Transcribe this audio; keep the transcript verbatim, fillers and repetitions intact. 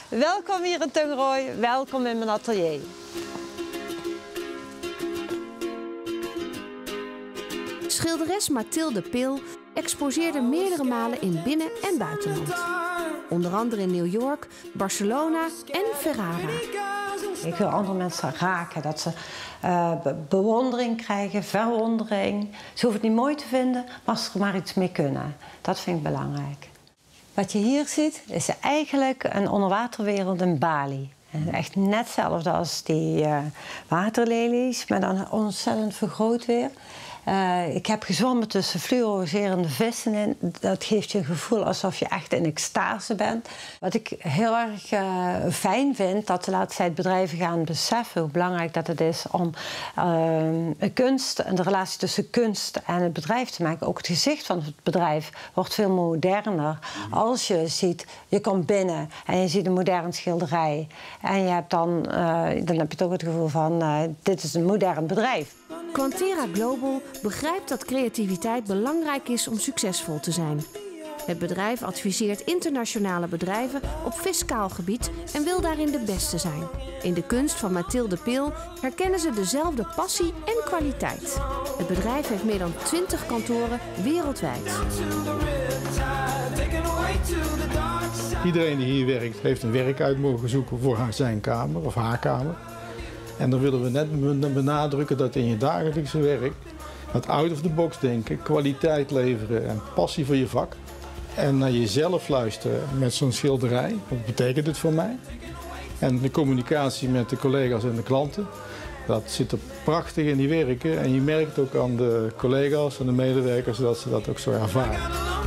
welkom hier in Tungerooi, welkom in mijn atelier. Schilderes Mathilde Pil exposeerde meerdere malen in binnen- en buitenland. Onder andere in New York, Barcelona en Ferrara. Ik wil andere mensen raken, dat ze uh, be bewondering krijgen, verwondering. Ze hoeven het niet mooi te vinden, maar als ze er maar iets mee kunnen. Dat vind ik belangrijk. Wat je hier ziet, is eigenlijk een onderwaterwereld in Bali. Echt net hetzelfde als die uh, waterlelies, maar dan ontzettend vergroot weer. Uh, ik heb gezwommen tussen fluoriserende vissen in. Dat geeft je een gevoel alsof je echt in extase bent. Wat ik heel erg uh, fijn vind, dat de laatste tijd bedrijven gaan beseffen hoe belangrijk dat het is om uh, kunst en de relatie tussen kunst en het bedrijf te maken. Ook het gezicht van het bedrijf wordt veel moderner. Als je ziet, je komt binnen en je ziet een moderne schilderij. En je hebt dan, uh, dan heb je toch het gevoel van, uh, dit is een modern bedrijf. Quantera Global begrijpt dat creativiteit belangrijk is om succesvol te zijn. Het bedrijf adviseert internationale bedrijven op fiscaal gebied en wil daarin de beste zijn. In de kunst van Mathilde Pil herkennen ze dezelfde passie en kwaliteit. Het bedrijf heeft meer dan twintig kantoren wereldwijd. Iedereen die hier werkt heeft een werk uit mogen zoeken voor haar, zijn kamer of haar kamer. En dan willen we net benadrukken dat in je dagelijkse werk, het out of the box denken, kwaliteit leveren en passie voor je vak. En naar jezelf luisteren met zo'n schilderij. Wat betekent het voor mij? En de communicatie met de collega's en de klanten. Dat zit er prachtig in die werken. En je merkt ook aan de collega's en de medewerkers dat ze dat ook zo ervaren.